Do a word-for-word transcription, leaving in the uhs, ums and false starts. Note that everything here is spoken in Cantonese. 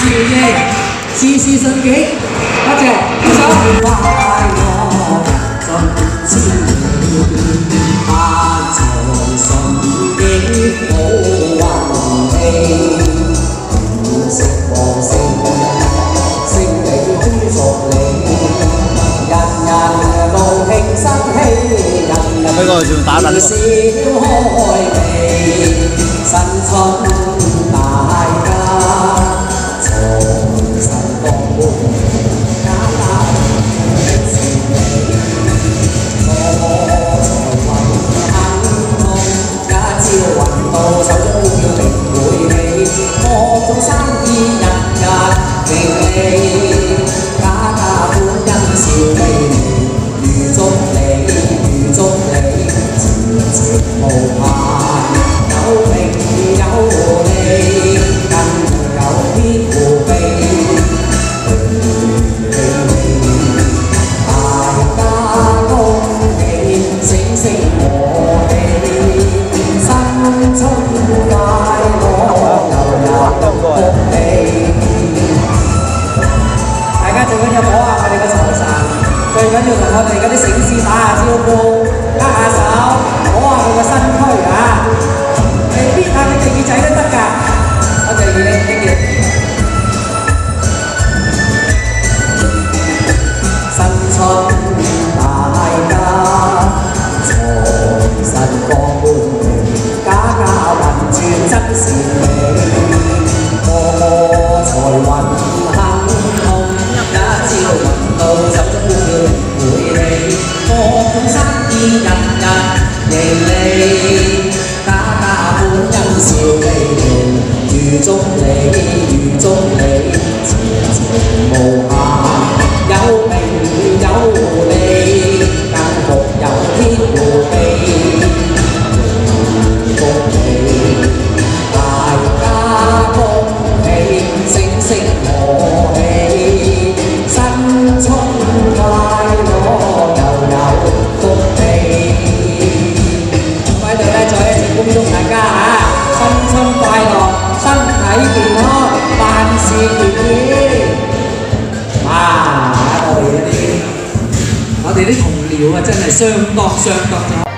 意，事事順境。多謝，鼓手。快樂人盡知你，盼長順境好運氣，五色旺盛，勝利祝福你，人人高興生氣，人人笑開眉，新春大家財神降滿，家家的是你，個個財運亨通，一朝運到手中股票定會起，各種生意日日盈利，家家歡欣笑眯眯，預祝你預祝你前程無限，有名有利，更有天護庇，榮榮大家恭喜，聲聲和氣，新春快樂，又有福氣。大家最緊要摸下我哋嘅財神，最緊要同我哋嗰啲醒獅打下招呼，握下手，摸下佢個身軀啊！你搣下佢隻耳仔都得㗎。多謝你，謝謝。新春大家財神降滿，家家運轉真善美，個個財運亨通，一朝運到手中股票會起，各種生意日日盈利，家家歡欣笑眯眯，預祝你預祝你前程無限，有名有利，更福有天護庇，榮福氣，大家恭喜，聲聲和氣，新春快樂，又有福氣。咁喺度咧，再一次恭祝大家嚇新春快樂，身體健康，萬事如意。哇！我哋嗰啲我哋啲同僚啊，真係相當相當之好。